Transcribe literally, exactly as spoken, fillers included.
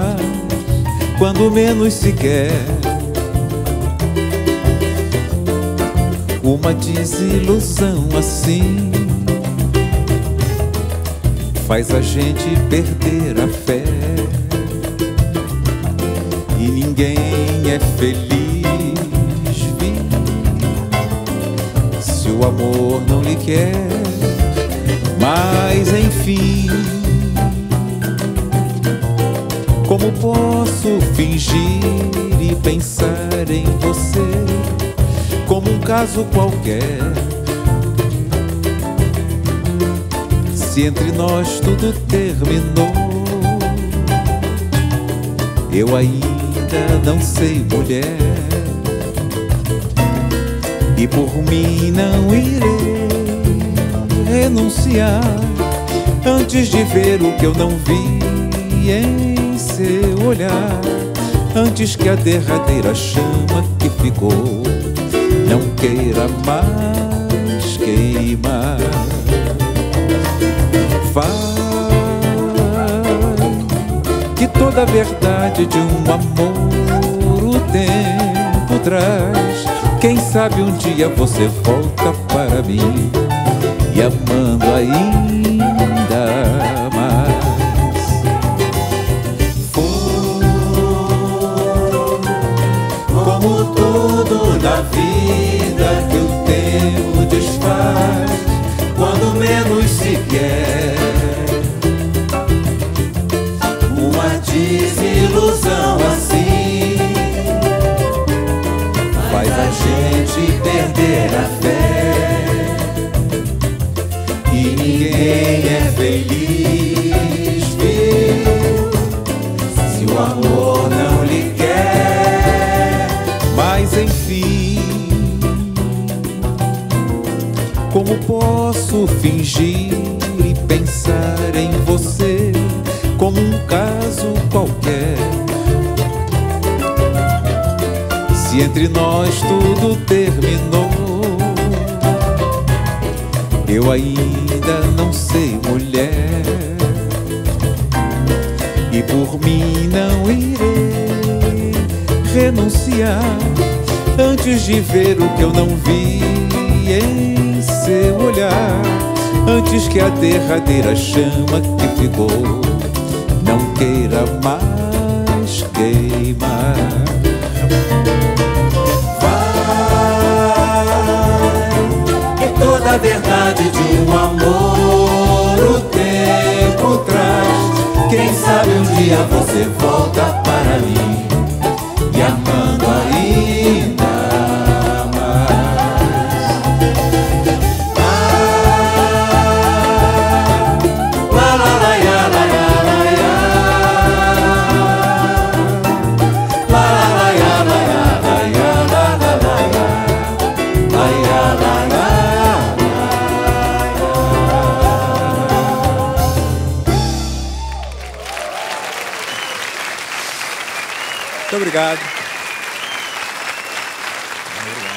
desfaz quando menos se quer. Uma desilusão assim faz a gente perder a fé, e ninguém é feliz, viu? Se o amor não lhe quer. Mas enfim, como posso fingir e pensar em você como um caso qualquer, se entre nós tudo terminou? Eu ainda não sei, mulher, e por mim não irei renunciar antes de ver o que eu não vi em seu olhar, antes que a derradeira chama que ficou não queira mais queimar. Vai, que toda a verdade de um amor o tempo traz. Quem sabe um dia você volta para mim, e amando ainda mais. Foi como tudo na vida que o tempo desfaz quando menos se quer. Uma desilusão assim faz a gente perder a fé, e ninguém é feliz, viu? Se o amor não lhe quer. Mas enfim, como posso fingir e pensar em você como um caso qualquer, se entre nós tudo terminou? Eu ainda não sei, mulher, e por mim não irei renunciar antes de ver o que eu não vi em seu olhar, antes que a derradeira chama que ficou não queira mais queimar. Toda a verdade de um amor o tempo traz. Quem sabe um dia você volta para mim, e amando ainda mais. Ah, la la la ya, la ya, la ya. La la la ya, la ya, la ya, la la la ya. La ya, la la. Muito obrigado. Obrigado.